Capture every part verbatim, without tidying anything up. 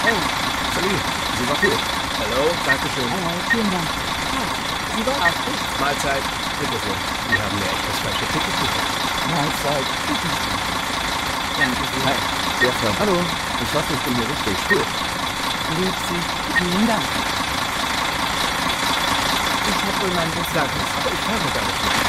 Oh, salut. Sie war gut. Hallo, danke schön. Hallo, vielen Dank. Ja, Sie war auch gut. Mahlzeit, bitte sehr. Sie haben mir echt das falsche Ticket gegeben. Mahlzeit. Danke sehr. Hi, sehr freundlich. Hallo. Ich hoffe, ich bin hier richtig. Gut. Lieb Sie. Vielen Dank. Ich habe wohl meinen Bus. Danke, aber ich fahre gar nicht mit.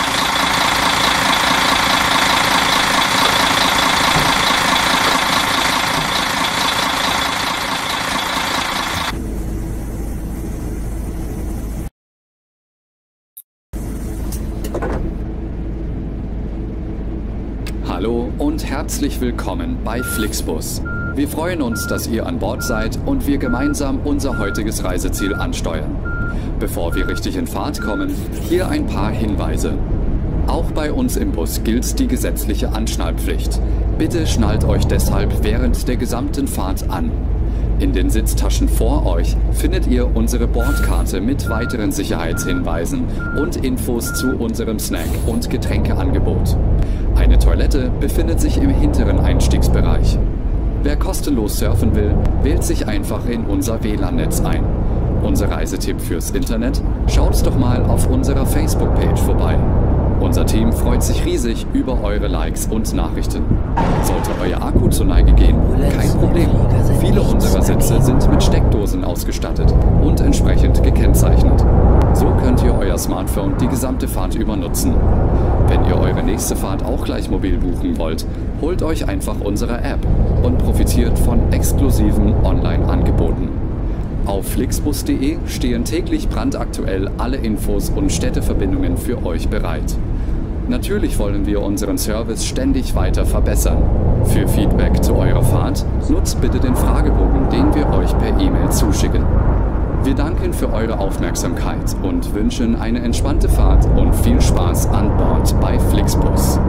Hallo und herzlich willkommen bei Flixbus. Wir freuen uns, dass ihr an Bord seid und wir gemeinsam unser heutiges Reiseziel ansteuern. Bevor wir richtig in Fahrt kommen, hier ein paar Hinweise. Auch bei uns im Bus gilt die gesetzliche Anschnallpflicht. Bitte schnallt euch deshalb während der gesamten Fahrt an. In den Sitztaschen vor euch findet ihr unsere Bordkarte mit weiteren Sicherheitshinweisen und Infos zu unserem Snack- und Getränkeangebot. Eine Toilette befindet sich im hinteren Einstiegsbereich. Wer kostenlos surfen will, wählt sich einfach in unser W L A N-Netz ein. Unser Reisetipp fürs Internet? Schaut doch mal auf unserer Facebook-Page vorbei. Unser Team freut sich riesig über eure Likes und Nachrichten. Sollte euer Akku zur Neige gehen, kein Problem. Viele unserer Sitze sind mit Steckdosen ausgestattet und entsprechend gekennzeichnet. So könnt ihr euer Smartphone die gesamte Fahrt über nutzen. Wenn ihr eure nächste Fahrt auch gleich mobil buchen wollt, holt euch einfach unsere App und profitiert von exklusiven Online-Angeboten. Auf flixbus punkt de stehen täglich brandaktuell alle Infos und Städteverbindungen für euch bereit. Natürlich wollen wir unseren Service ständig weiter verbessern. Für Feedback zu eurer Fahrt nutzt bitte den Fragebogen, den wir euch per E-Mail zuschicken. Wir danken für eure Aufmerksamkeit und wünschen eine entspannte Fahrt und viel Spaß an Bord bei Flixbus.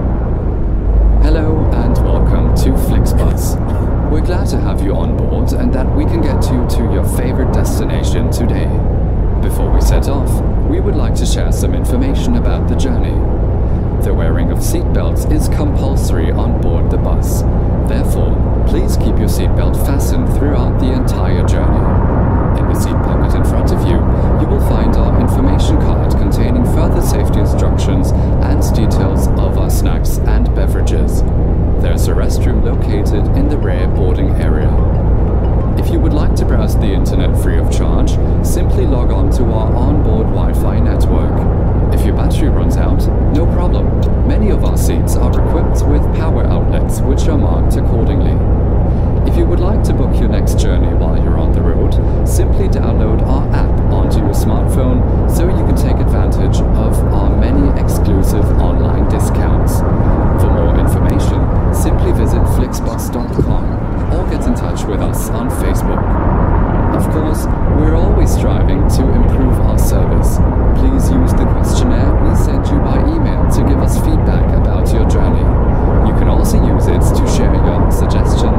Hello and welcome to Flixbus. We're glad to have you on board and that we can get you to your favorite destination today. Before we set off, we would like to share some information about the journey. The wearing of seatbelts is compulsory on board the bus. Therefore, please keep your seatbelt fastened throughout the entire journey. In the seat pocket in front of you, you will find our information card containing further safety instructions and details of our snacks and beverages. There's a restroom located in the rear boarding area. If you would like to browse the internet free of charge, simply log on to our onboard Wi-Fi network. If your battery runs out, no problem. Many of our seats are equipped with power outlets which are marked accordingly. If you would like to book your next journey while you're on the road, simply download our app onto your smartphone so you can take advantage of our many exclusive online discounts. For more information, simply visit flixbus dot com or get in touch with us on Facebook. Of course, we're always striving to improve our service. Please use the questionnaire we sent you by email to give us feedback about your journey. You can also use it to share your suggestions